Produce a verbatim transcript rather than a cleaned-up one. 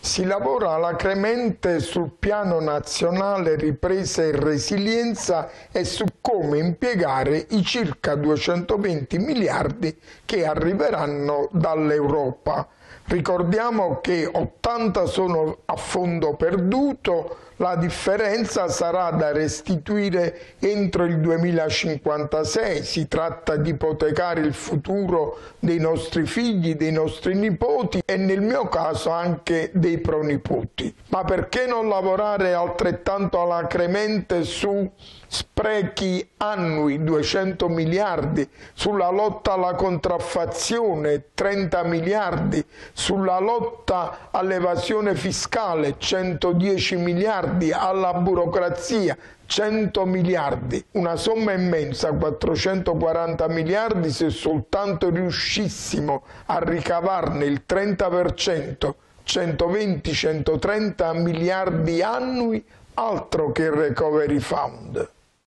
Si lavora alacremente sul piano nazionale ripresa e resilienza e su come impiegare i circa duecentoventi miliardi che arriveranno dall'Europa. Ricordiamo che ottanta sono a fondo perduto, la differenza sarà da restituire entro il duemilacinquantasei, si tratta di ipotecare il futuro dei nostri figli, dei nostri nipoti e nel mio caso anche dei pronipoti. Ma perché non lavorare altrettanto alacremente su sprechi annui, duecento miliardi, sulla lotta alla contraffazione, trenta miliardi, sulla lotta all'evasione fiscale, centodieci miliardi, alla burocrazia, cento miliardi, una somma immensa, quattrocentoquaranta miliardi se soltanto riuscissimo a ricavarne il trenta per cento, centoventi centotrenta miliardi annui, altro che Recovery Fund.